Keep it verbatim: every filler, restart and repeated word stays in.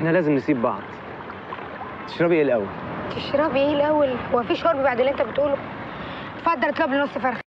احنا لازم نسيب بعض. تشربي ايه الاول؟ تشربي ايه الاول؟ هو في شرب بعد اللي انت بتقوله؟ اتفضل اطلب لي نص فرخه.